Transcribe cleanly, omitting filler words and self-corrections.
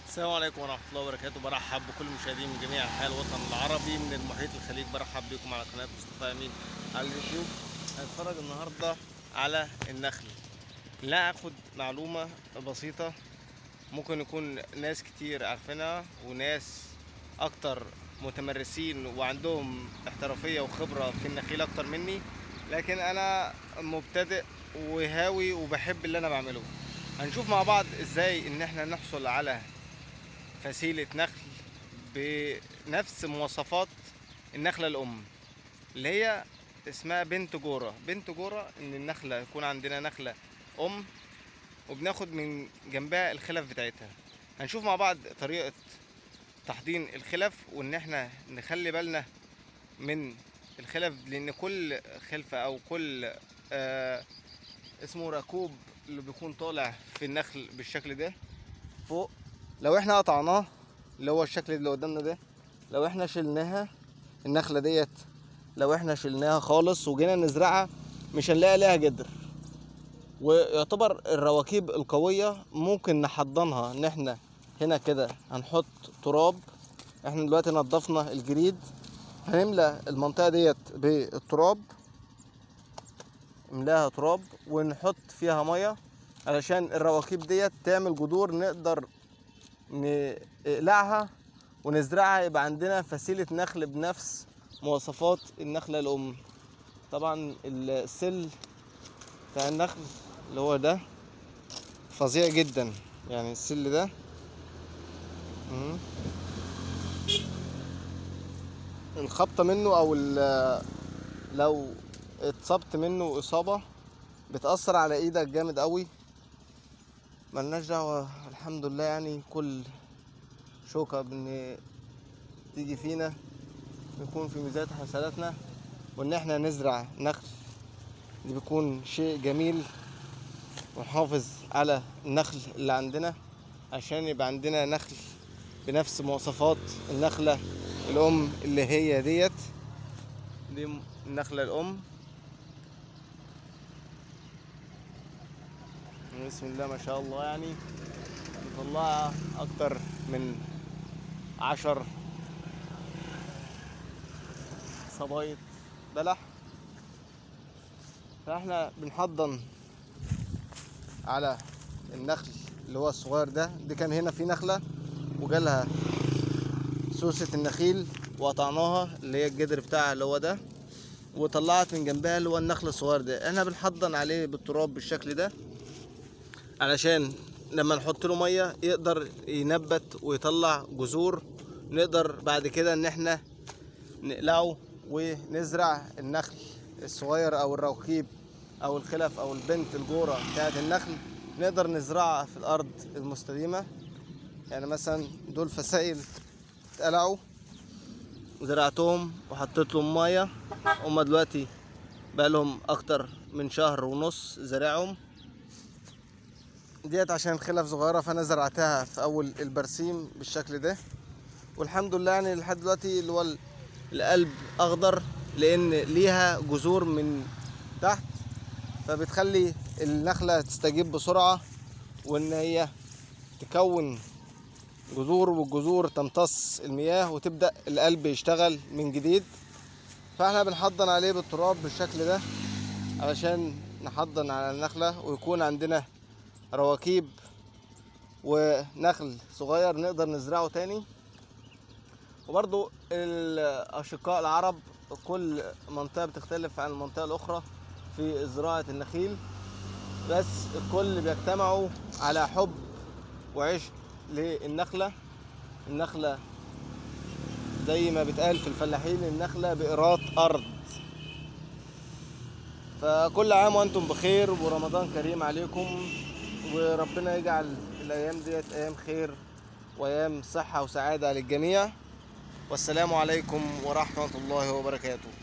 السلام عليكم ورحمة الله وبركاته. برحب بكل المشاهدين من جميع أنحاء الوطن العربي من المحيط الخليج. برحب بكم على قناة مصطفى أمين على اليوتيوب. هنتفرج النهاردة على النخل. لا أخد معلومة بسيطة ممكن يكون ناس كتير عارفينها وناس أكتر متمرسين وعندهم احترافية وخبرة في النخيل أكتر مني، لكن أنا مبتدئ وهاوي وبحب اللي أنا بعمله. هنشوف مع بعض إزاي إن احنا نحصل على فسيلة نخل بنفس مواصفات النخلة الأم اللي هي اسمها بنت جورة. بنت جورة إن النخلة يكون عندنا نخلة أم وبناخد من جنبها الخلف بتاعتها. هنشوف مع بعض طريقة تحضين الخلف وإن احنا نخلي بالنا من الخلف، لأن كل خلفة أو كل اسمه ركوب اللي بيكون طالع في النخل بالشكل ده فوق، لو احنا قطعناه اللي هو الشكل اللي قدامنا ده، لو احنا شلناها النخلة ديت، لو احنا شلناها خالص وجينا نزرعها مش هنلاقي لها جدر. ويعتبر الرواكيب القوية ممكن نحضنها ان احنا هنا كده هنحط تراب. احنا دلوقتي نضفنا الجريد، هنملى المنطقة ديت بالتراب، نملاها تراب ونحط فيها مية علشان الرواكيب ديت تعمل جذور نقدر نقلعها ونزرعها، يبقى عندنا فسيلة نخل بنفس مواصفات النخلة الأم. طبعا السل بتاع النخل اللي هو ده فظيع جدا، يعني السل ده الخبطة منه أو لو اتصبت منه إصابة بتأثر على إيدك جامد قوي. ملناش دعوة الحمد لله، يعني كل شوكة تيجي فينا يكون في ميزات حسناتنا، وان احنا نزرع نخل دي بيكون شيء جميل ونحافظ على النخل اللي عندنا عشان يبقى عندنا نخل بنفس مواصفات النخلة الأم اللي هي دي النخلة الأم. بسم الله ما شاء الله، يعني مطلعة أكتر من 10 صبايط بلح. فاحنا بنحضن على النخل اللي هو الصغير ده. دي كان هنا في نخلة وجالها سوسة النخيل وقطعناها اللي هي الجدر بتاعها اللي هو ده، وطلعت من جنبها اللي هو النخل الصغير ده. احنا بنحضن عليه بالتراب بالشكل ده علشان لما نحط له مية يقدر ينبت ويطلع جذور، نقدر بعد كده ان احنا نقلعه ونزرع النخل الصغير او الركيب او الخلف او البنت الجورة بتاعت النخل، نقدر نزرعها في الارض المستديمة. يعني مثلا دول فسائل اتقلعوا وزرعتهم وحطيت لهم ميه، هما دلوقتي بقالهم اكتر من شهر ونص زرعهم ديت عشان خلف صغيرة، فانا زرعتها في اول البرسيم بالشكل ده. والحمد لله يعني لحد دلوقتي اللي هو القلب اخضر لان ليها جذور من تحت، فبتخلي النخلة تستجيب بسرعة وان هي تكون جذور، والجذور تمتص المياه وتبدأ القلب يشتغل من جديد. فاحنا بنحضن عليه بالتراب بالشكل ده علشان نحضن على النخلة ويكون عندنا رواكيب ونخل صغير نقدر نزرعه تاني. وبرضو الأشقاء العرب كل منطقة بتختلف عن المنطقة الأخرى في زراعة النخيل، بس الكل بيجتمعوا على حب وعشق للنخلة. النخلة زي ما بتقال في الفلاحين النخلة بقراط أرض. فكل عام وأنتم بخير ورمضان كريم عليكم، وربنا يجعل الأيام ديت أيام خير وأيام صحة وسعادة للجميع. والسلام عليكم ورحمة الله وبركاته.